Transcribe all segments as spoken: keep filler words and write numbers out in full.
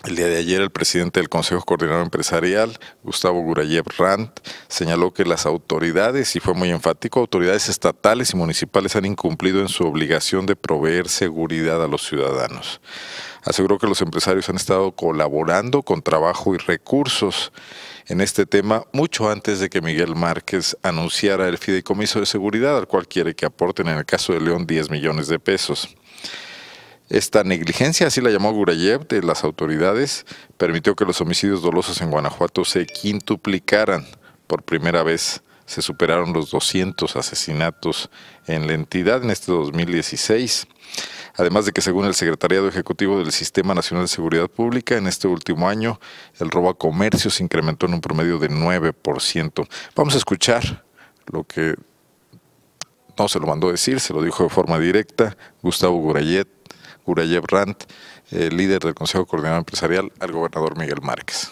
El día de ayer, el presidente del Consejo Coordinador Empresarial, Gustavo Gurayev Rand, señaló que las autoridades, y fue muy enfático, autoridades estatales y municipales han incumplido en su obligación de proveer seguridad a los ciudadanos. Aseguró que los empresarios han estado colaborando con trabajo y recursos en este tema mucho antes de que Miguel Márquez anunciara el fideicomiso de seguridad, al cual quiere que aporten, en el caso de León, diez millones de pesos. Esta negligencia, así la llamó Gurayev, de las autoridades, permitió que los homicidios dolosos en Guanajuato se quintuplicaran. Por primera vez se superaron los doscientos asesinatos en la entidad en este dos mil dieciséis. Además de que, según el Secretariado Ejecutivo del Sistema Nacional de Seguridad Pública, en este último año el robo a comercio se incrementó en un promedio de nueve por ciento. Vamos a escuchar lo que no se lo mandó decir, se lo dijo de forma directa Gustavo Gurayev, Gurayev Rand, el líder del Consejo Coordinador Empresarial, al gobernador Miguel Márquez.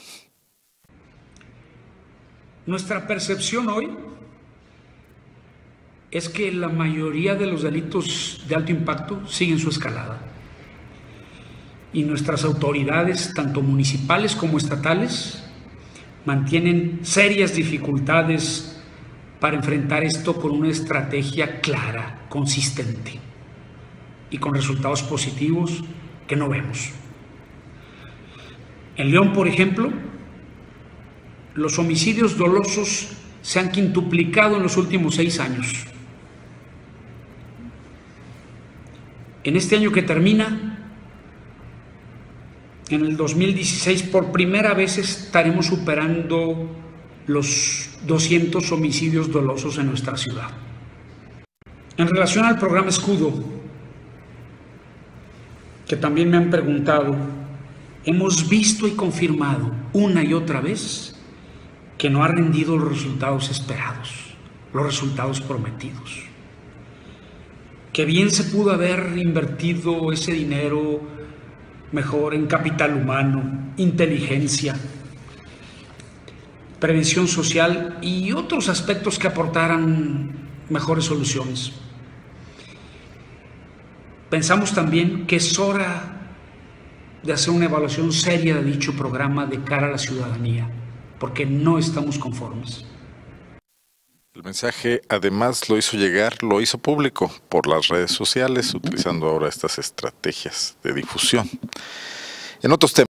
Nuestra percepción hoy es que la mayoría de los delitos de alto impacto siguen su escalada. Y nuestras autoridades, tanto municipales como estatales, mantienen serias dificultades para enfrentar esto con una estrategia clara, consistente y con resultados positivos que no vemos. En León, por ejemplo, los homicidios dolosos se han quintuplicado en los últimos seis años. En este año que termina, en el dos mil dieciséis, por primera vez estaremos superando los doscientos homicidios dolosos en nuestra ciudad. En relación al programa Escudo, que también me han preguntado, hemos visto y confirmado una y otra vez que no ha rendido los resultados esperados, los resultados prometidos. Que bien se pudo haber invertido ese dinero mejor en capital humano, inteligencia, prevención social y otros aspectos que aportaran mejores soluciones. Pensamos también que es hora de hacer una evaluación seria de dicho programa de cara a la ciudadanía, porque no estamos conformes. El mensaje, además, lo hizo llegar, lo hizo público por las redes sociales, utilizando ahora estas estrategias de difusión. En otros temas.